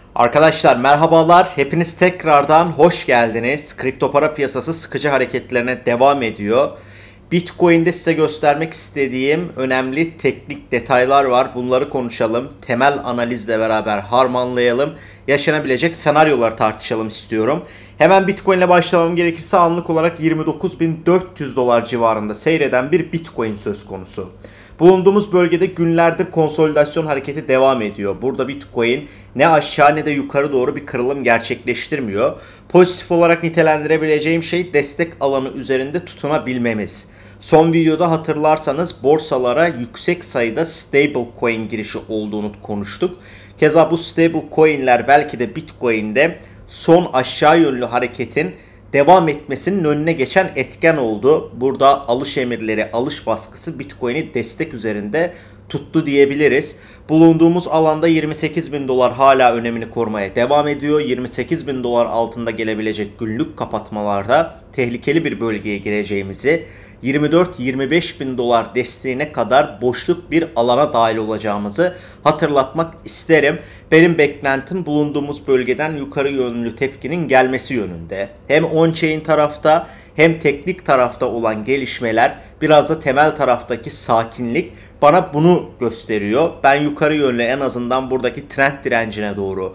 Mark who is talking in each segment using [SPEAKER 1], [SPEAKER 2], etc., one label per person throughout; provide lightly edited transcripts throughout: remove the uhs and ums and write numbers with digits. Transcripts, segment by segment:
[SPEAKER 1] Arkadaşlar merhabalar, hepiniz tekrardan hoş geldiniz. Kripto para piyasası sıkıcı hareketlerine devam ediyor. Bitcoin'de size göstermek istediğim önemli teknik detaylar var. Bunları konuşalım, temel analizle beraber harmanlayalım. Yaşanabilecek senaryolar tartışalım istiyorum. Hemen Bitcoin ile başlamam gerekirse anlık olarak 29.400 dolar civarında seyreden bir Bitcoin söz konusu. Bulunduğumuz bölgede günlerdir konsolidasyon hareketi devam ediyor. Burada Bitcoin ne aşağı ne de yukarı doğru bir kırılım gerçekleştirmiyor. Pozitif olarak nitelendirebileceğim şey destek alanı üzerinde tutunabilmemiz. Son videoda hatırlarsanız borsalara yüksek sayıda stable coin girişi olduğunu konuştuk. Keza bu stable coinler belki de Bitcoin'de son aşağı yönlü hareketin devam etmesinin önüne geçen etken oldu. Burada alış emirleri, alış baskısı Bitcoin'i destek üzerinde tuttu diyebiliriz. Bulunduğumuz alanda 28 bin dolar hala önemini korumaya devam ediyor. 28 bin dolar altında gelebilecek günlük kapatmalarda tehlikeli bir bölgeye gireceğimizi, 24-25 bin dolar desteğine kadar boşluk bir alana dahil olacağımızı hatırlatmak isterim. Benim beklentim bulunduğumuz bölgeden yukarı yönlü tepkinin gelmesi yönünde. Hem on-chain tarafta hem teknik tarafta olan gelişmeler, biraz da temel taraftaki sakinlik bana bunu gösteriyor. Ben yukarı yönlü en azından buradaki trend direncine doğru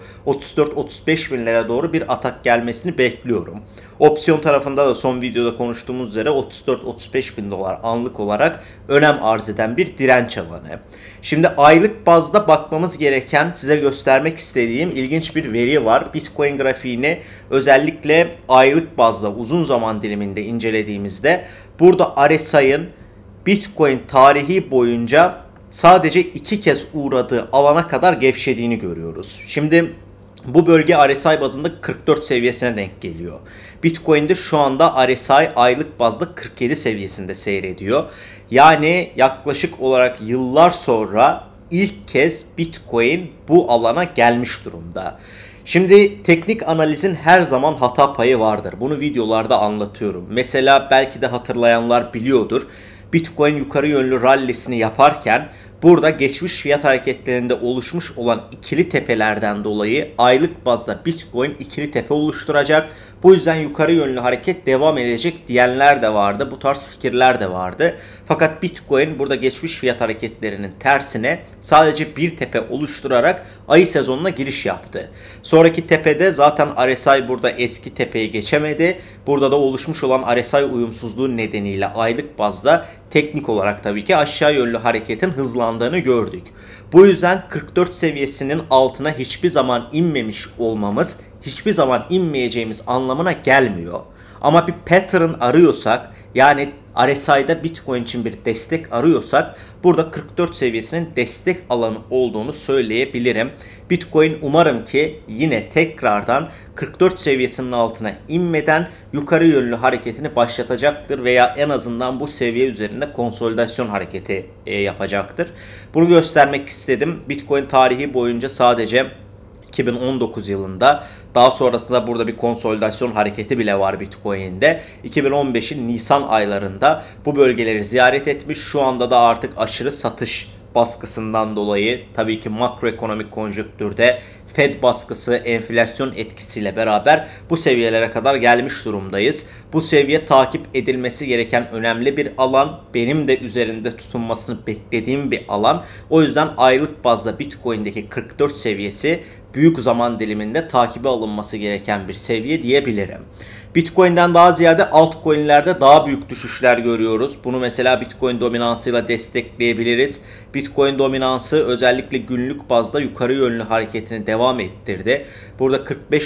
[SPEAKER 1] 34-35 binlere doğru bir atak gelmesini bekliyorum. Opsiyon tarafında da son videoda konuştuğumuz üzere 34-35 bin dolar anlık olarak önem arz eden bir direnç alanı. Şimdi aylık bazda bakmamız gereken, size göstermek istediğim ilginç bir veri var. Bitcoin grafiğini özellikle aylık bazda uzun zaman diliminde incelediğimizde burada RSI'ın Bitcoin tarihi boyunca sadece 2 kez uğradığı alana kadar gevşediğini görüyoruz. Şimdi bu bölge RSI bazında 44 seviyesine denk geliyor. Bitcoin'de şu anda RSI aylık bazda 47 seviyesinde seyrediyor. Yani yaklaşık olarak yıllar sonra ilk kez Bitcoin bu alana gelmiş durumda. Şimdi teknik analizin her zaman hata payı vardır. Bunu videolarda anlatıyorum. Mesela belki de hatırlayanlar biliyordur. Bitcoin yukarı yönlü rallisini yaparken burada geçmiş fiyat hareketlerinde oluşmuş olan ikili tepelerden dolayı aylık bazda Bitcoin ikili tepe oluşturacak. Bu yüzden yukarı yönlü hareket devam edecek diyenler de vardı. Bu tarz fikirler de vardı. Fakat Bitcoin burada geçmiş fiyat hareketlerinin tersine sadece bir tepe oluşturarak ayı sezonuna giriş yaptı. Sonraki tepede zaten RSI burada eski tepeyi geçemedi. Burada da oluşmuş olan RSI uyumsuzluğu nedeniyle aylık bazda teknik olarak tabii ki aşağı yönlü hareketin hızlandığını gördük. Bu yüzden 44 seviyesinin altına hiçbir zaman inmemiş olmamız, hiçbir zaman inmeyeceğimiz anlamına gelmiyor. Ama bir pattern arıyorsak, yani RSI'da Bitcoin için bir destek arıyorsak burada 44 seviyesinin destek alanı olduğunu söyleyebilirim. Bitcoin umarım ki yine tekrardan 44 seviyesinin altına inmeden yukarı yönlü hareketini başlatacaktır veya en azından bu seviye üzerinde konsolidasyon hareketi yapacaktır. Bunu göstermek istedim. Bitcoin tarihi boyunca sadece 2019 yılında, daha sonrasında burada bir konsolidasyon hareketi bile var Bitcoin'de. 2015'in Nisan aylarında bu bölgeleri ziyaret etmiş. Şu anda da artık aşırı satış baskısından dolayı, tabii ki makroekonomik konjonktürde Fed baskısı, enflasyon etkisiyle beraber bu seviyelere kadar gelmiş durumdayız. Bu seviye takip edilmesi gereken önemli bir alan. Benim de üzerinde tutunmasını beklediğim bir alan. O yüzden aylık bazda Bitcoin'deki 44 seviyesi büyük zaman diliminde takibe alınması gereken bir seviye diyebilirim. Bitcoin'den daha ziyade altcoin'lerde daha büyük düşüşler görüyoruz. Bunu mesela Bitcoin dominansıyla destekleyebiliriz. Bitcoin dominansı özellikle günlük bazda yukarı yönlü hareketini devam ettirdi. Burada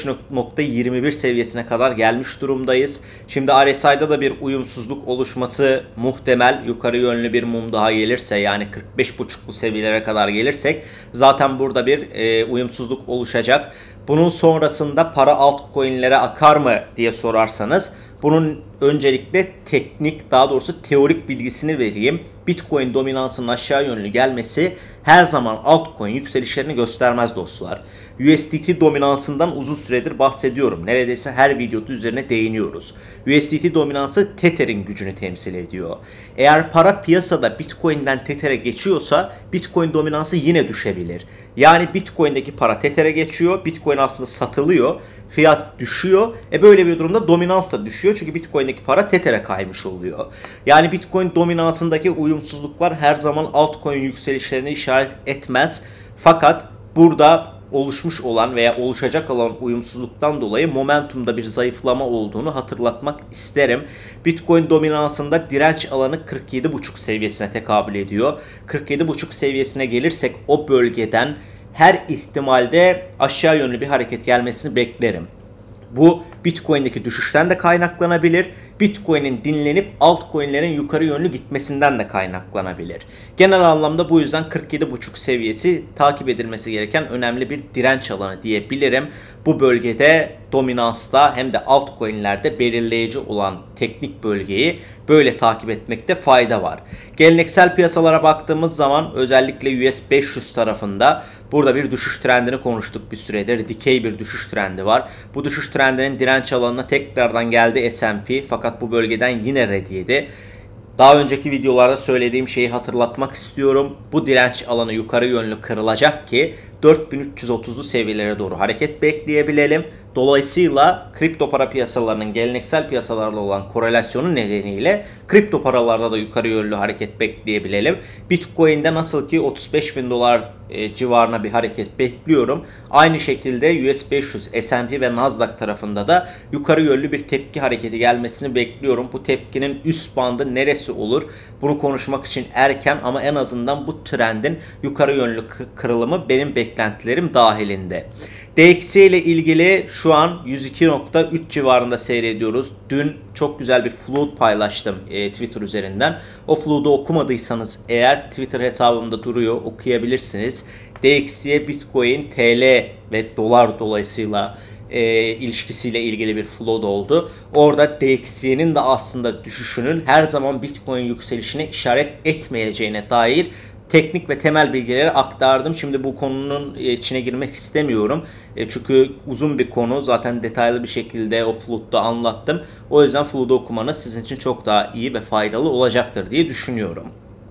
[SPEAKER 1] 45.21 seviyesine kadar gelmiş durumdayız. Şimdi RSI'da da bir uyumsuzluk oluşması muhtemel. Yukarı yönlü bir mum daha gelirse, yani 45.5'lu seviyelere kadar gelirsek zaten burada bir uyumsuzluk oluşacak. Bunun sonrasında para altcoin'lere akar mı diye sorarsanız, bunun öncelikle teknik, daha doğrusu teorik bilgisini vereyim. Bitcoin dominansının aşağı yönlü gelmesi her zaman altcoin yükselişlerini göstermez dostlar. USDT dominansından uzun süredir bahsediyorum. Neredeyse her videoda üzerine değiniyoruz. USDT dominansı Tether'in gücünü temsil ediyor. Eğer para piyasada Bitcoin'den Tether'e geçiyorsa Bitcoin dominansı yine düşebilir. Yani Bitcoin'deki para Tether'e geçiyor. Bitcoin aslında satılıyor. Fiyat düşüyor. Böyle bir durumda dominans da düşüyor. Çünkü Bitcoin'deki para Tether'e kaymış oluyor. Yani Bitcoin dominansındaki uyumsuzluklar her zaman altcoin yükselişlerini işaret etmez. Fakat burada oluşmuş olan veya oluşacak olan uyumsuzluktan dolayı momentumda bir zayıflama olduğunu hatırlatmak isterim. Bitcoin dominansında direnç alanı 47.5 seviyesine tekabül ediyor. 47.5 seviyesine gelirsek o bölgeden her ihtimalde aşağı yönlü bir hareket gelmesini beklerim. Bu Bitcoin'deki düşüşten de kaynaklanabilir. Bitcoin'in dinlenip altcoin'lerin yukarı yönlü gitmesinden de kaynaklanabilir. Genel anlamda bu yüzden 47.5 seviyesi takip edilmesi gereken önemli bir direnç alanı diyebilirim. Bu bölgede dominansta hem de altcoin'lerde belirleyici olan teknik bölgeyi böyle takip etmekte fayda var. Geleneksel piyasalara baktığımız zaman özellikle US 500 tarafında burada bir düşüş trendini konuştuk bir süredir. Dikey bir düşüş trendi var. Bu düşüş trendinin direnç alanına tekrardan geldi S&P fakat bu bölgeden yine red yedi. Daha önceki videolarda söylediğim şeyi hatırlatmak istiyorum. Bu direnç alanı yukarı yönlü kırılacak ki 4330'lu seviyelere doğru hareket bekleyebilelim. Dolayısıyla kripto para piyasalarının geleneksel piyasalarla olan korelasyonu nedeniyle kripto paralarda da yukarı yönlü hareket bekleyebilelim. Bitcoin'de nasıl ki $35.000 civarına bir hareket bekliyorum. Aynı şekilde US 500, S&P ve Nasdaq tarafında da yukarı yönlü bir tepki hareketi gelmesini bekliyorum. Bu tepkinin üst bandı neresi olur? Bunu konuşmak için erken ama en azından bu trendin yukarı yönlü kırılımı benim beklentilerim dahilinde. DXY ile ilgili şu an 102.3 civarında seyrediyoruz. Dün çok güzel bir flood paylaştım Twitter üzerinden. O flood'u okumadıysanız eğer Twitter hesabımda duruyor, okuyabilirsiniz. DXY, Bitcoin, TL ve dolar dolayısıyla ilişkisiyle ilgili bir flood oldu. Orada DXY'nin de aslında düşüşünün her zaman Bitcoin yükselişine işaret etmeyeceğine dair teknik ve temel bilgileri aktardım. Şimdi bu konunun içine girmek istemiyorum. Çünkü uzun bir konu. Zaten detaylı bir şekilde o flood'da anlattım. O yüzden flood'u okumanız sizin için çok daha iyi ve faydalı olacaktır diye düşünüyorum.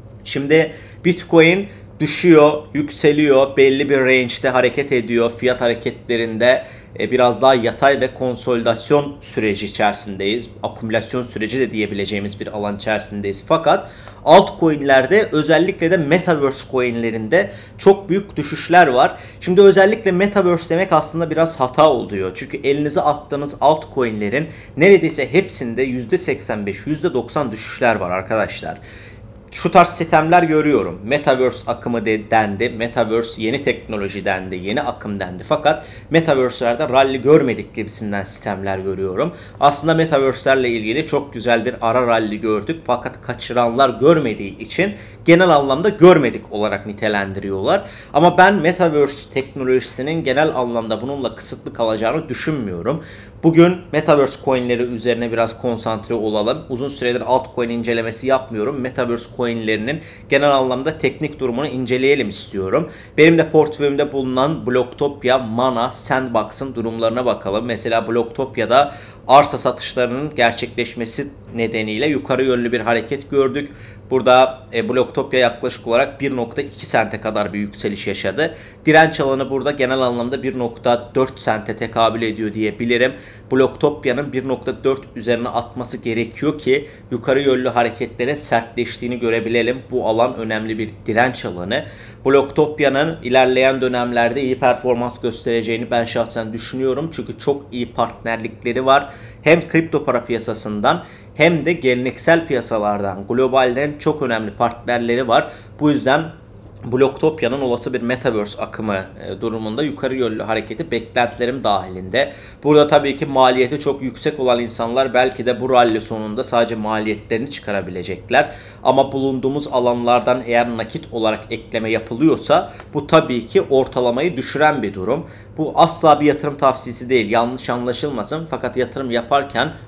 [SPEAKER 1] Şimdi Bitcoin düşüyor, yükseliyor, belli bir range'de hareket ediyor. Fiyat hareketlerinde biraz daha yatay ve konsolidasyon süreci içerisindeyiz. Akümülasyon süreci de diyebileceğimiz bir alan içerisindeyiz. Fakat altcoin'lerde özellikle de Metaverse coin'lerinde çok büyük düşüşler var. Şimdi özellikle Metaverse demek aslında biraz hata oluyor. Çünkü elinize attığınız altcoin'lerin neredeyse hepsinde %85, %90 düşüşler var arkadaşlar. Şu tarz sistemler görüyorum. Metaverse akımı dendi. Metaverse yeni teknoloji dendi. Yeni akım dendi. Fakat Metaverse'lerde rally görmedik gibisinden sistemler görüyorum. Aslında Metaverse'lerle ilgili çok güzel bir ara rally gördük. Fakat kaçıranlar görmediği için genel anlamda görmedik olarak nitelendiriyorlar. Ama ben Metaverse teknolojisinin genel anlamda bununla kısıtlı kalacağını düşünmüyorum. Bugün Metaverse coinleri üzerine biraz konsantre olalım. Uzun süredir altcoin incelemesi yapmıyorum. Metaverse coinlerinin genel anlamda teknik durumunu inceleyelim istiyorum. Benim de portföyümde bulunan Blocktopia, Mana, Sandbox'ın durumlarına bakalım. Mesela Blocktopia'da arsa satışlarının gerçekleşmesi nedeniyle yukarı yönlü bir hareket gördük. Burada Blocktopia yaklaşık olarak 1.2 sente kadar bir yükseliş yaşadı. Direnç alanı burada genel anlamda 1.4 sente tekabül ediyor diyebilirim. Blocktopia'nın 1.4 üzerine atması gerekiyor ki yukarı yönlü hareketlerin sertleştiğini görebilelim. Bu alan önemli bir direnç alanı. Blocktopia'nın ilerleyen dönemlerde iyi performans göstereceğini ben şahsen düşünüyorum. Çünkü çok iyi partnerlikleri var. Hem kripto para piyasasından hem de geleneksel piyasalardan, globalden çok önemli partnerleri var. Bu yüzden Blocktopia'nın olası bir Metaverse akımı durumunda yukarı yönlü hareketi beklentilerim dahilinde. Burada tabii ki maliyeti çok yüksek olan insanlar belki de bu rally sonunda sadece maliyetlerini çıkarabilecekler. Ama bulunduğumuz alanlardan eğer nakit olarak ekleme yapılıyorsa bu tabii ki ortalamayı düşüren bir durum. Bu asla bir yatırım tavsiyesi değil, yanlış anlaşılmasın. Fakat yatırım yaparken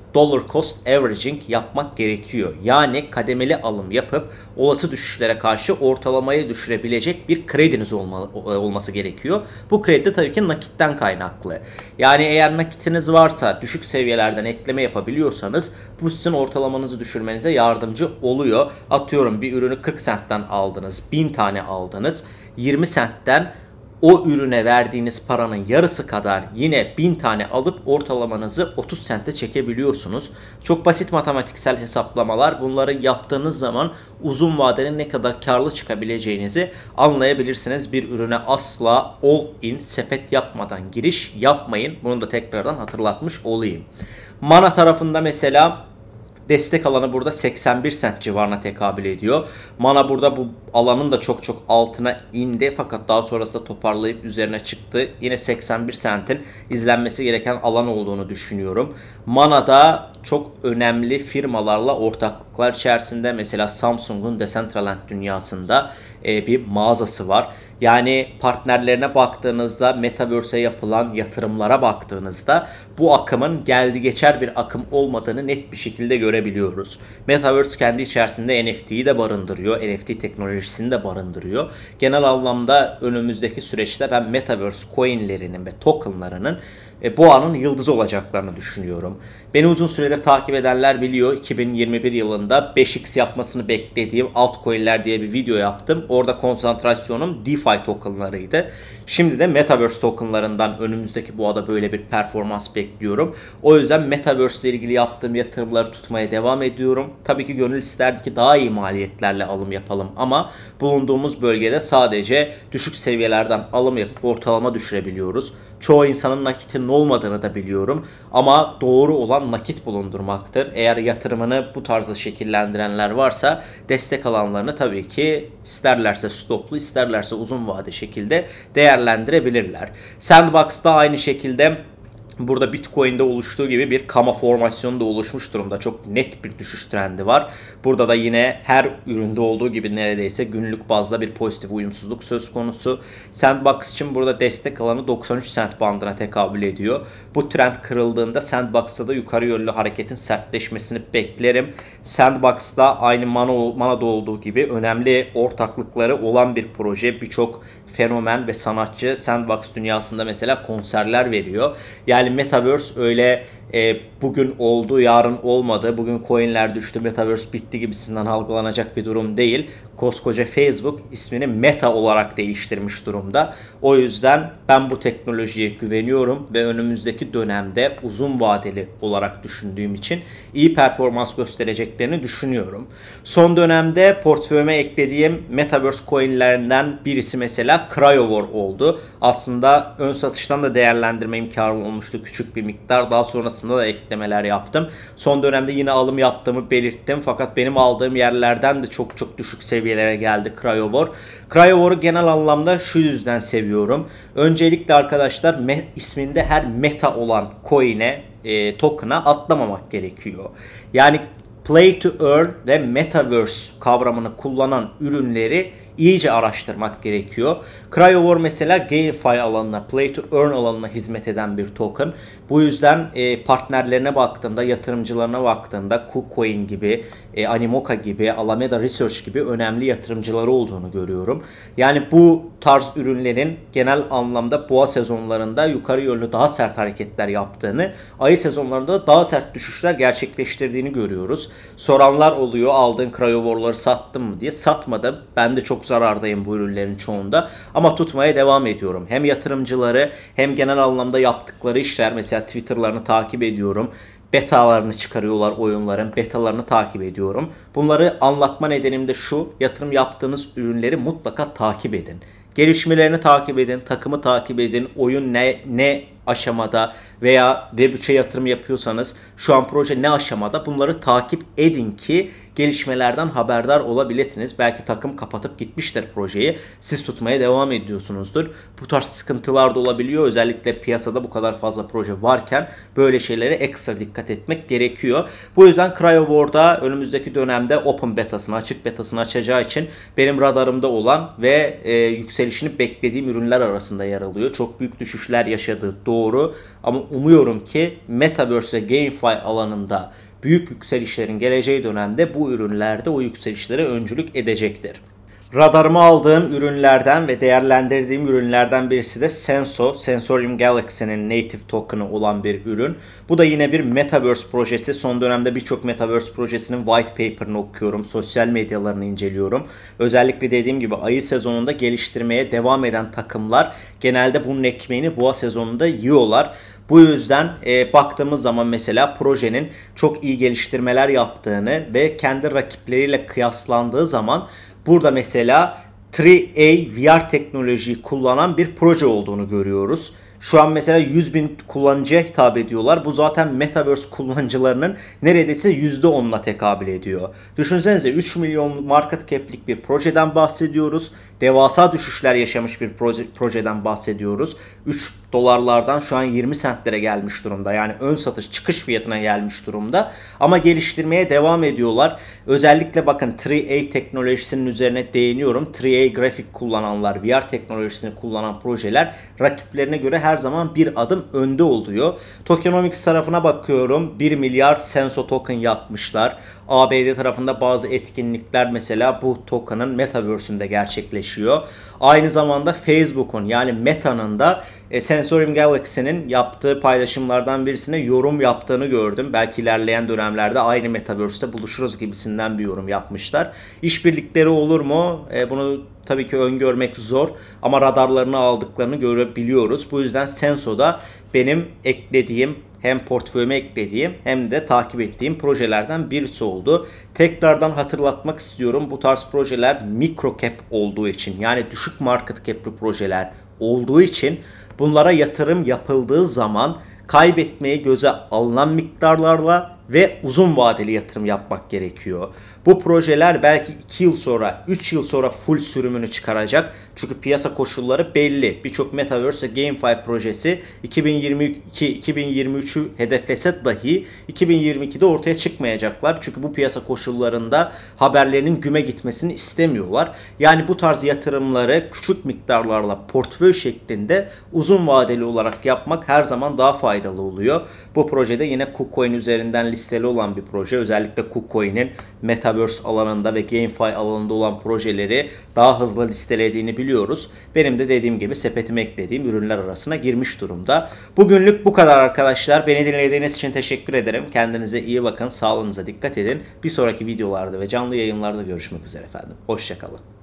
[SPEAKER 1] dollar cost averaging yapmak gerekiyor. Yani kademeli alım yapıp olası düşüşlere karşı ortalamayı düşürebilecek bir krediniz olması gerekiyor. Bu kredi tabii ki nakitten kaynaklı. Yani eğer nakitiniz varsa düşük seviyelerden ekleme yapabiliyorsanız bu sizin ortalamanızı düşürmenize yardımcı oluyor. Atıyorum bir ürünü 40 centten aldınız, 1000 tane aldınız. 20 centten o ürüne verdiğiniz paranın yarısı kadar yine 1000 tane alıp ortalamanızı 30 sente çekebiliyorsunuz. Çok basit matematiksel hesaplamalar. Bunları yaptığınız zaman uzun vadeli ne kadar karlı çıkabileceğinizi anlayabilirsiniz. Bir ürüne asla all in sepet yapmadan giriş yapmayın. Bunu da tekrardan hatırlatmış olayım. Mana tarafında mesela destek alanı burada 81 sent civarına tekabül ediyor. Mana burada bu alanın da çok altına indi fakat daha sonrasında toparlayıp üzerine çıktı. Yine 81 sentin izlenmesi gereken alan olduğunu düşünüyorum. Mana'da çok önemli firmalarla ortaklıklar içerisinde, mesela Samsung'un Decentraland dünyasında bir mağazası var. Yani partnerlerine baktığınızda, Metaverse'e yapılan yatırımlara baktığınızda bu akımın geldi geçer bir akım olmadığını net bir şekilde görebiliyoruz. Metaverse kendi içerisinde NFT'yi de barındırıyor, NFT teknolojisini de barındırıyor. Genel anlamda önümüzdeki süreçte ben Metaverse coinlerinin ve tokenlarının boğanın yıldızı olacaklarını düşünüyorum. Beni uzun süredir takip edenler biliyor. 2021 yılında 5x yapmasını beklediğim altcoin'ler diye bir video yaptım. Orada konsantrasyonum DeFi tokenlarıydı. Şimdi de Metaverse tokenlarından önümüzdeki boğada böyle bir performans bekliyorum. O yüzden Metaverse ile ilgili yaptığım yatırımları tutmaya devam ediyorum. Tabii ki gönül isterdi ki daha iyi maliyetlerle alım yapalım ama bulunduğumuz bölgede sadece düşük seviyelerden alım yapıp ortalama düşürebiliyoruz. Çoğu insanın nakitinin olmadığını da biliyorum ama doğru olan nakit bulundurmaktır. Eğer yatırımını bu tarzda şekillendirenler varsa destek alanlarını tabii ki isterlerse stoplu, isterlerse uzun vade şekilde değerlendirebilirler. Sandbox'ta aynı şekilde burada Bitcoin'de oluştuğu gibi bir kama formasyonu da oluşmuş durumda. Çok net bir düşüş trendi var. Burada da yine her üründe olduğu gibi neredeyse günlük bazda bir pozitif uyumsuzluk söz konusu. Sandbox için burada destek alanı 93 cent bandına tekabül ediyor. Bu trend kırıldığında Sandbox'ta da yukarı yönlü hareketin sertleşmesini beklerim. Sandbox'ta aynı Mana'da olduğu gibi önemli ortaklıkları olan bir proje. Birçok fenomen ve sanatçı Sandbox dünyasında mesela konserler veriyor. Yani Metaverse öyle bugün oldu, yarın olmadı, bugün coinler düştü, Metaverse bitti gibisinden algılanacak bir durum değil. Koskoca Facebook ismini Meta olarak değiştirmiş durumda. O yüzden ben bu teknolojiye güveniyorum ve önümüzdeki dönemde uzun vadeli olarak düşündüğüm için iyi performans göstereceklerini düşünüyorum. Son dönemde portföyüme eklediğim Metaverse coinlerinden birisi mesela Cryovor oldu. Aslında ön satıştan da değerlendirme imkanı olmuştu küçük bir miktar. Daha sonrasında da eklemeler yaptım. Son dönemde yine alım yaptığımı belirttim. Fakat benim aldığım yerlerden de çok düşük seviyelere geldi Cryovor. Cryovor'u genel anlamda şu yüzden seviyorum. Öncelikle arkadaşlar isminde her meta olan coin'e, token'a atlamamak gerekiyor. Yani Play to Earn ve Metaverse kavramını kullanan ürünleri iyice araştırmak gerekiyor. Cryovor mesela GameFi alanına, Play to Earn alanına hizmet eden bir token. Bu yüzden partnerlerine baktığımda, yatırımcılarına baktığımda KuCoin gibi, Animoca gibi, Alameda Research gibi önemli yatırımcıları olduğunu görüyorum. Yani bu tarz ürünlerin genel anlamda boğa sezonlarında yukarı yönlü daha sert hareketler yaptığını, ayı sezonlarında daha sert düşüşler gerçekleştirdiğini görüyoruz. Soranlar oluyor, aldığın Cryovor'ları sattın mı diye. Satmadım. Ben de çok zarardayım bu ürünlerin çoğunda. Ama tutmaya devam ediyorum. Hem yatırımcıları hem genel anlamda yaptıkları işler. Mesela Twitter'larını takip ediyorum. Betalarını çıkarıyorlar oyunların. Betalarını takip ediyorum. Bunları anlatma nedenim de şu: yatırım yaptığınız ürünleri mutlaka takip edin. Gelişmelerini takip edin, takımı takip edin, oyun ne aşamada veya Web3'e yatırım yapıyorsanız şu an proje ne aşamada, bunları takip edin ki gelişmelerden haberdar olabilirsiniz. Belki takım kapatıp gitmiştir projeyi. Siz tutmaya devam ediyorsunuzdur. Bu tarz sıkıntılar da olabiliyor. Özellikle piyasada bu kadar fazla proje varken böyle şeylere ekstra dikkat etmek gerekiyor. Bu yüzden Cryovor'da önümüzdeki dönemde open betasını, açık betasını açacağı için benim radarımda olan ve yükselişini beklediğim ürünler arasında yer alıyor. Çok büyük düşüşler yaşadığı doğru. doğru. Ama umuyorum ki Metaverse ve GameFi alanında büyük yükselişlerin geleceği dönemde bu ürünlerde o yükselişlere öncülük edecektir. Radarıma aldığım ürünlerden ve değerlendirdiğim ürünlerden birisi de Senso. Sensorium Galaxy'nin native token'ı olan bir ürün. Bu da yine bir Metaverse projesi. Son dönemde birçok Metaverse projesinin white paper'ını okuyorum. Sosyal medyalarını inceliyorum. Özellikle dediğim gibi ayı sezonunda geliştirmeye devam eden takımlar genelde bunun ekmeğini boğa sezonunda yiyorlar. Bu yüzden baktığımız zaman mesela projenin çok iyi geliştirmeler yaptığını ve kendi rakipleriyle kıyaslandığı zaman burada mesela 3A VR teknolojiyi kullanan bir proje olduğunu görüyoruz. Şu an mesela 100.000 kullanıcıya hitap ediyorlar. Bu zaten Metaverse kullanıcılarının neredeyse %10'una tekabül ediyor. Düşünsenize 3 milyon market cap'lik bir projeden bahsediyoruz. Devasa düşüşler yaşamış bir projeden bahsediyoruz. 3 dolarlardan şu an 20 centlere gelmiş durumda. Yani ön satış çıkış fiyatına gelmiş durumda. Ama geliştirmeye devam ediyorlar. Özellikle bakın 3A teknolojisinin üzerine değiniyorum. 3A grafik kullananlar, VR teknolojisini kullanan projeler rakiplerine göre her zaman bir adım önde oluyor. Tokenomics tarafına bakıyorum. 1 milyar Senso token yapmışlar. ABD tarafında bazı etkinlikler mesela bu token'ın Metaverse'ünde gerçekleşiyor. Aynı zamanda Facebook'un yani Meta'nın da Sensorium Galaxy'nin yaptığı paylaşımlardan birisine yorum yaptığını gördüm. Belki ilerleyen dönemlerde aynı Metaverse'te buluşuruz gibisinden bir yorum yapmışlar. İşbirlikleri olur mu? Bunu tabii ki öngörmek zor ama radarlarını aldıklarını görebiliyoruz. Bu yüzden Senso'da benim eklediğim hem portföyüme eklediğim hem de takip ettiğim projelerden birisi oldu. Tekrardan hatırlatmak istiyorum, bu tarz projeler micro cap olduğu için yani düşük market cap'li projeler olduğu için bunlara yatırım yapıldığı zaman kaybetmeyi göze alınan miktarlarla ve uzun vadeli yatırım yapmak gerekiyor. Bu projeler belki 2 yıl sonra, 3 yıl sonra full sürümünü çıkaracak. Çünkü piyasa koşulları belli. Birçok Metaverse ve GameFi projesi 2022-2023'ü hedeflese dahi 2022'de ortaya çıkmayacaklar. Çünkü bu piyasa koşullarında haberlerinin güme gitmesini istemiyorlar. Yani bu tarz yatırımları küçük miktarlarla portföy şeklinde uzun vadeli olarak yapmak her zaman daha faydalı oluyor. Bu projede yine KuCoin üzerinden listeli olan bir proje. Özellikle KuCoin'in Metaverse alanında ve GameFi alanında olan projeleri daha hızlı listelediğini biliyoruz. Benim de dediğim gibi sepetime eklediğim ürünler arasına girmiş durumda. Bugünlük bu kadar arkadaşlar. Beni dinlediğiniz için teşekkür ederim. Kendinize iyi bakın. Sağlığınıza dikkat edin. Bir sonraki videolarda ve canlı yayınlarda görüşmek üzere efendim. Hoşça kalın.